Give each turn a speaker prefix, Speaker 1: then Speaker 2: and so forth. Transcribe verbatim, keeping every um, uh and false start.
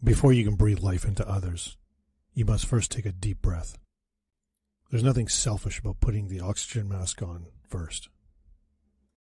Speaker 1: Before you can breathe life into others, you must first take a deep breath. There's nothing selfish about putting the oxygen mask on first.